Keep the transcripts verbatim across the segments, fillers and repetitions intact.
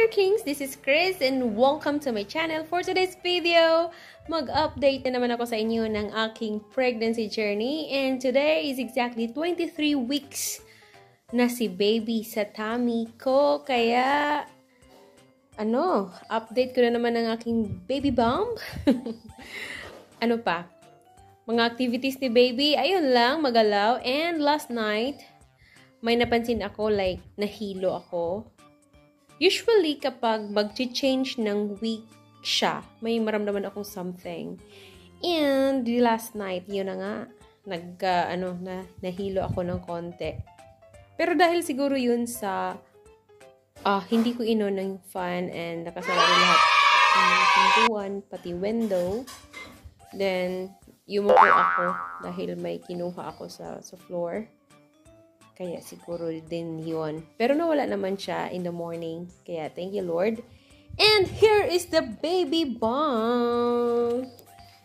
there, Kings! This is Chris and welcome to my channel. For today's video, mag-update na naman ako sa inyo ng aking pregnancy journey. And today is exactly twenty-three weeks na si baby sa tummy ko. Kaya, ano, update ko na naman ng aking baby bump. Ano pa? Mga activities ni baby, ayun lang, magalaw. And last night, may napansin ako like nahilo ako. Usually, kapag mag-change ng week siya, may maramdaman akong something. And the last night, yun na nga, nag, uh, ano, na, nahilo ako ng konti. Pero dahil siguro yun sa, uh, hindi ko inon ng fan and nakasarado lahat ng pintuan, pati window. Then, yumuko ako dahil may kinuha ako sa, sa floor. Kaya siguro din yun. Pero nawala naman siya in the morning. Kaya thank you, Lord. And here is the baby bump.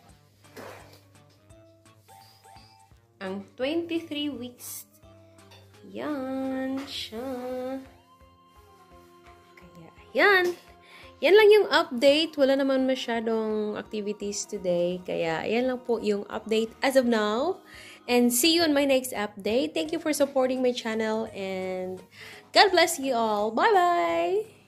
Ang twenty-three weeks. Yan siya. Kaya yan. Yan lang yung update. Wala naman masyadong activities today. Kaya yan lang po yung update as of now. And see you on my next update. Thank you for supporting my channel and God bless you all. Bye-bye!